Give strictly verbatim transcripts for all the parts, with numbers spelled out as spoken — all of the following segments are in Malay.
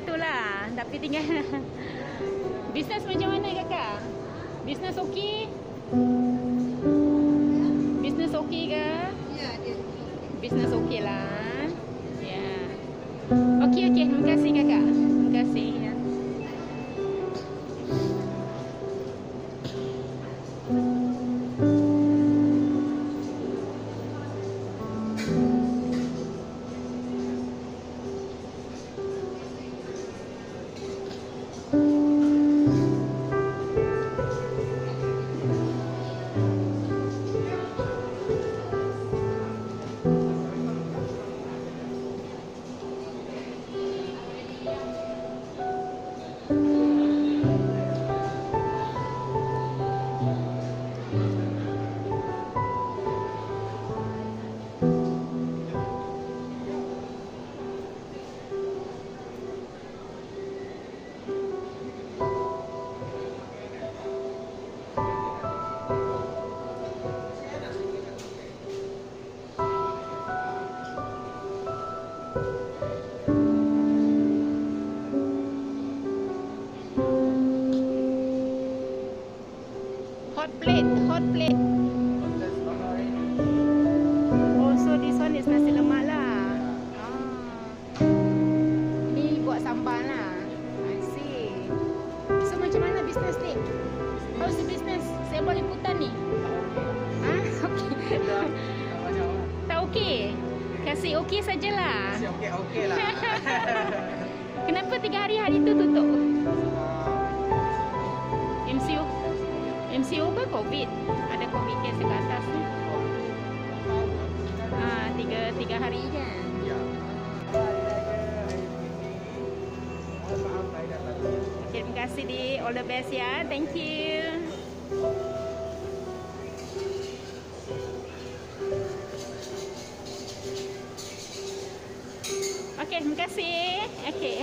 satu lah. Tapi tinggal bisnes macam mana kakak? Bisnes okey? Bisnes okey ke? Ya, dia. Bisnes okey lah. Ya. Okey okey, terima kasih kakak. Terima kasih ya. Hot plate, hot plate. Oh, so this one is nasi lemak lah. Ah. Ni buat sambal lah. I see. So macam mana bisnes ni? How's the business? Saya boleh liputan ni. Ah, okey. Tak okey. Kasih okey sajalah. Kasih okey-okey lah. Kenapa tiga hari hari tu tutup? M C O. M C O ke COVID? Ada COVID case dekat atas ni. Ah, tiga tiga hari kan? Ya. Okay, terima kasih di all the best ya. Thank you. Okay, terima kasih. Okay.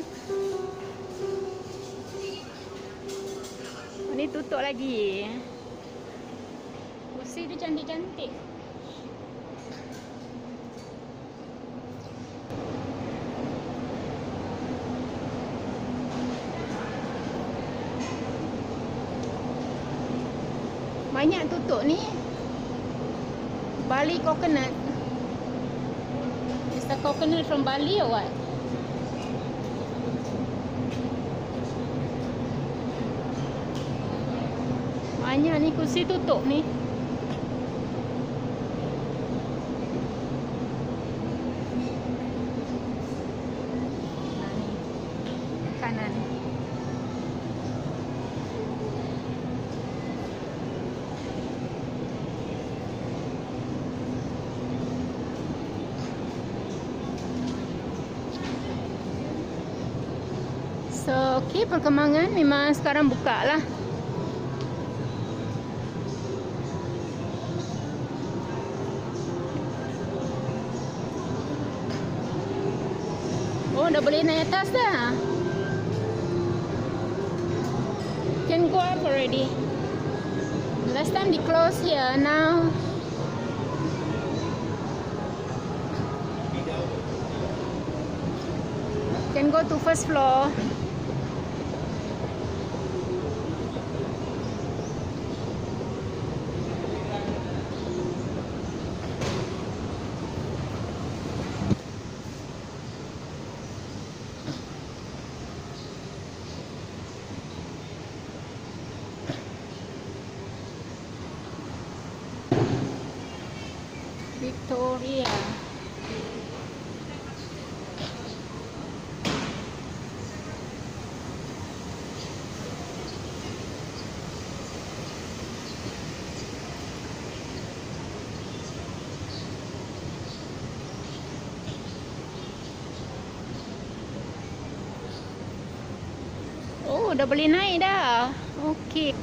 Ni tutup lagi. Kursi dia cantik-cantik. Banyak tutup ni. Bali coconut. Is the coconut from Bali or what? Banyak ni kursi tutup ni. Nah, ni kanan. So, okey, perkembangan memang sekarang buka lah. Oh, dah boleh naik atas dah. Can go up already. Last time they close here, now can go to first floor. Victoria. Oh, dah boleh naik dah. Okey.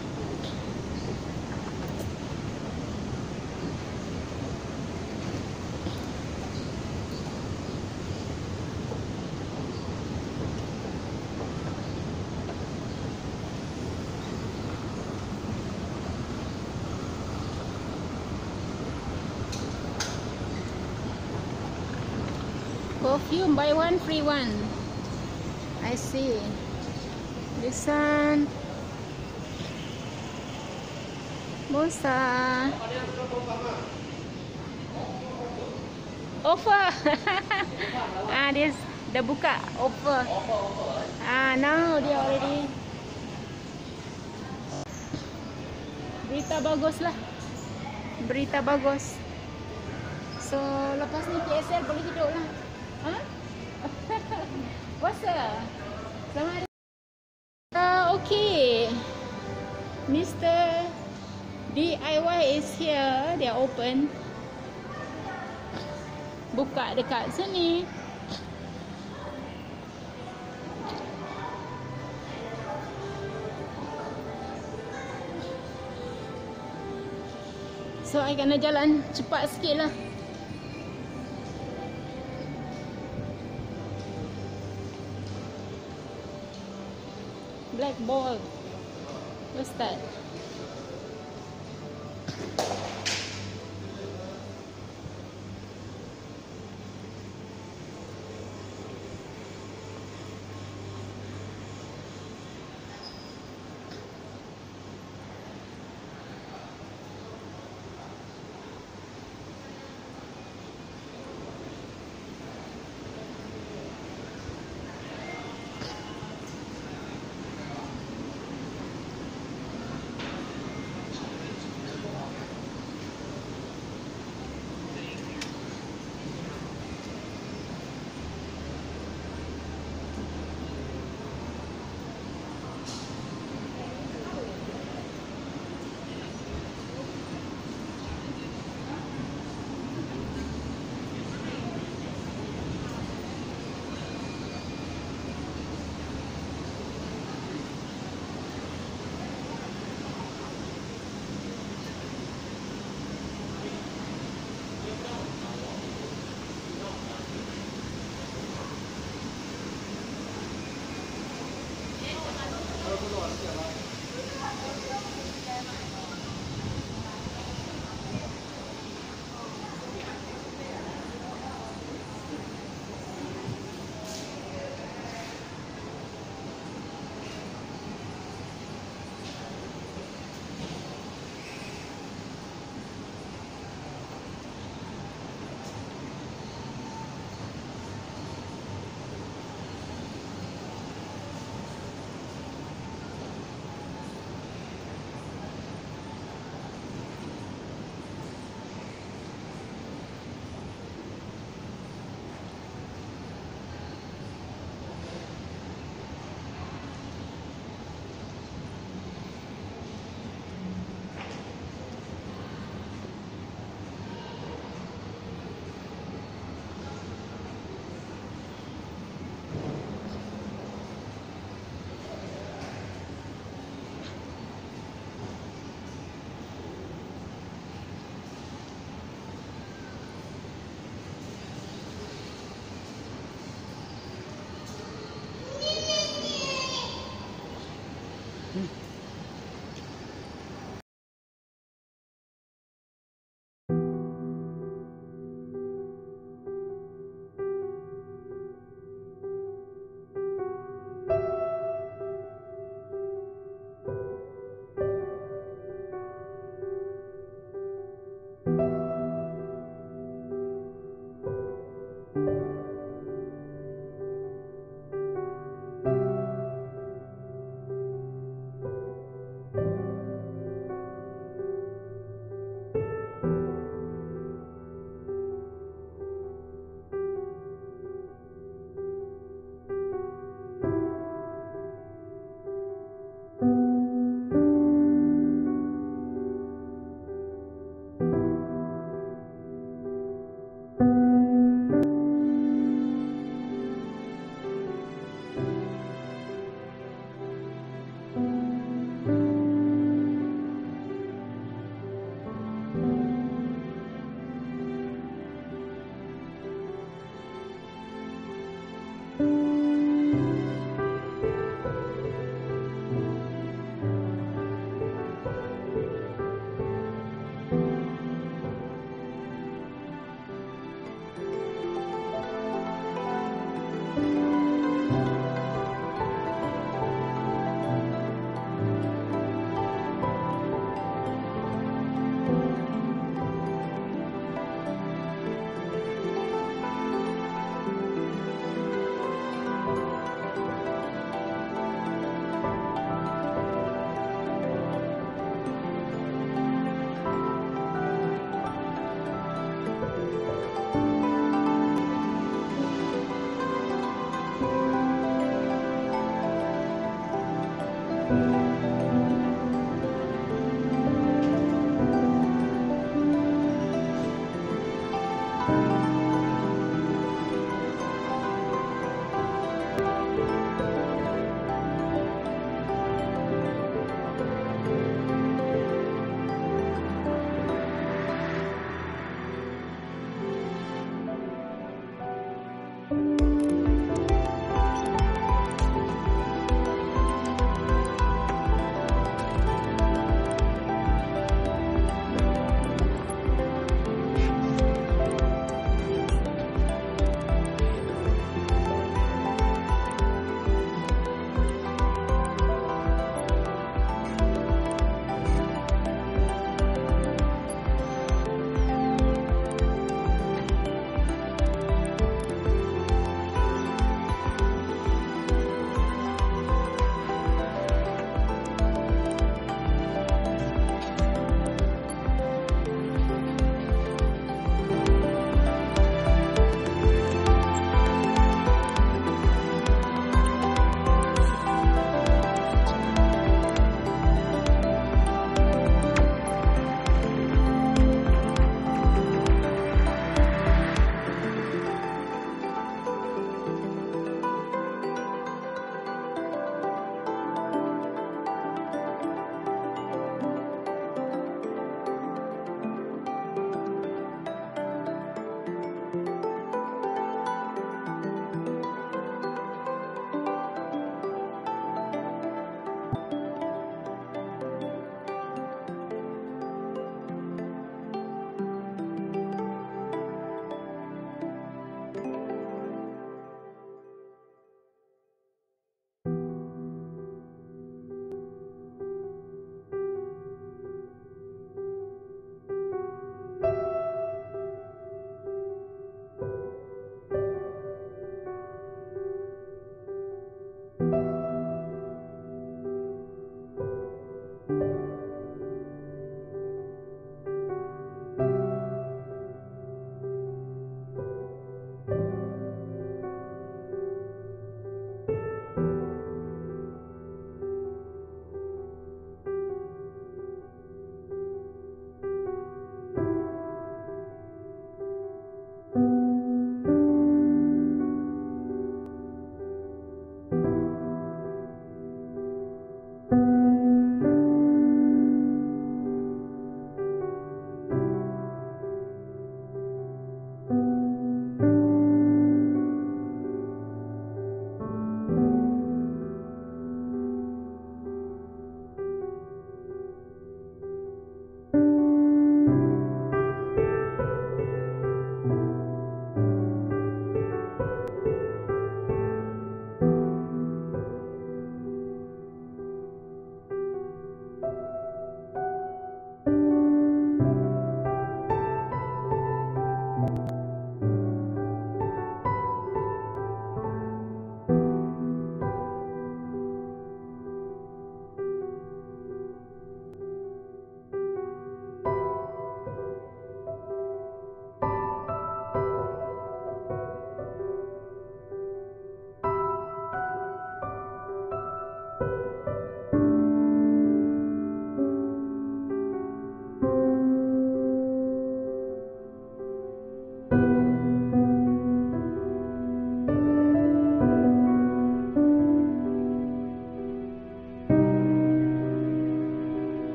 Perfume buy one free one. I see. This one. Bosa. Offer. Ah, dia dah buka offer. Ah, now dia already. Berita bagus lah. Berita bagus. So, lepas ni K S L boleh hidup lah. Ha? Puasa. Selamat hari. Uh, okay. Mister D I Y is here. They are open. Buka dekat sini. So, I kena jalan cepat sikit lah. Black ball. What's that?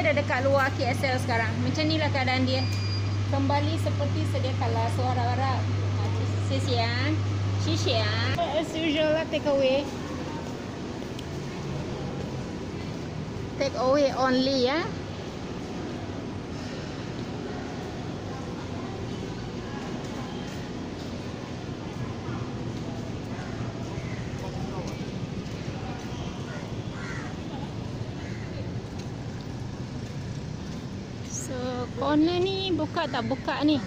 ada dekat luar K S L sekarang. Macam ni lah keadaan dia. Kembali seperti sedia kala. So harap-harap. Sisian. Sisian. As usual lah, take away. Take away only ya. Corner ni buka tak buka ni?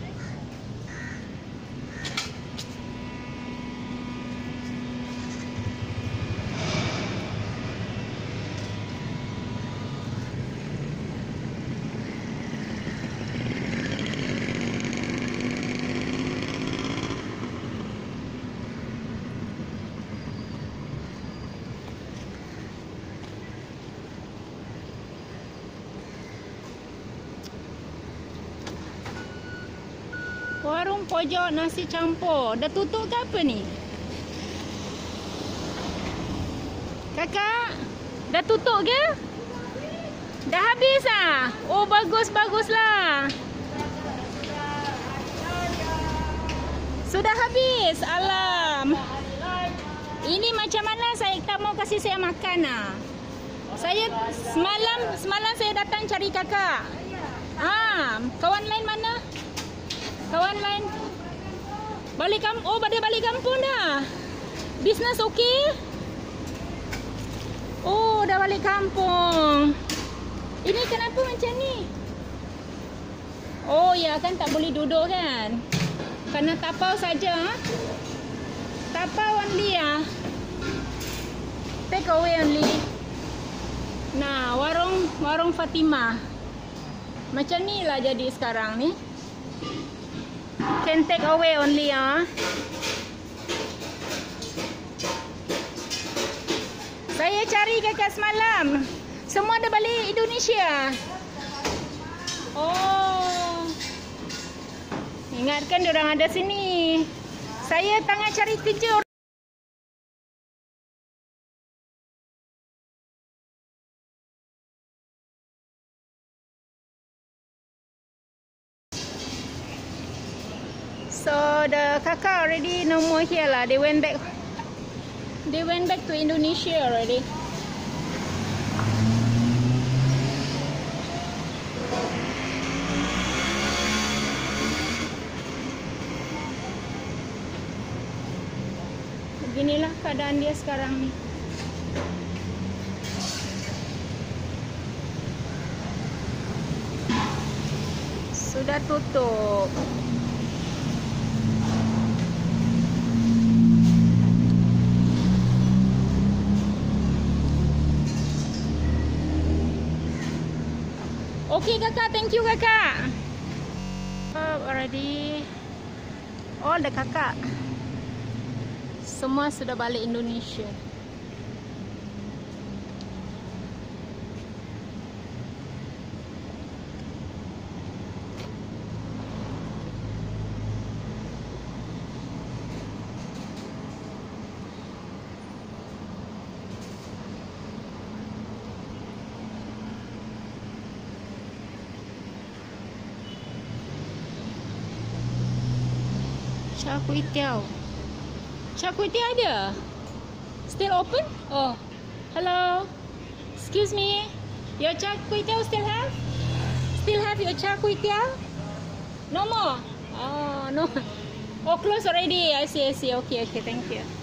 Warung pojok nasi campur. Dah tutup ke apa ni? Kakak, dah tutup ke? Dah habis ah? Oh, bagus-baguslah. Sudah habis. Alam. Ini macam mana saya tak mau kasih saya makan ah. Saya semalam semalam saya datang cari kakak. Ah, kawan lain mana? Kawan lain balik kampung. Oh, pada balik kampung dah. Bisnes okey? Oh, dah balik kampung. Ini kenapa macam ni? Oh ya, kan tak boleh duduk kan? Kena tapau saja. Tapau only ya. Take away only. Nah, warung warung Fatimah. Macam ni lah jadi sekarang ni. Can take away only ah. Saya cari kakak semalam. Semua dah balik Indonesia. Oh. Ingatkan diorang ada sini. Saya tengah cari kerja. So the kakak already no more here lah. They went back. They went back to Indonesia already. Beginilah keadaan dia sekarang ni. Sudah tutup. Okay kakak, thank you kakak. Oh, already all the kakak semua sudah balik Indonesia. Char Kway Teow. Char Kway Teow ada? Still open? Oh. Hello. Excuse me. Your Char Kway Teow still have? Still have your Char Kway Teow? No more? Oh, no. Oh, close already. I see, I see. Okay, okay. Thank you.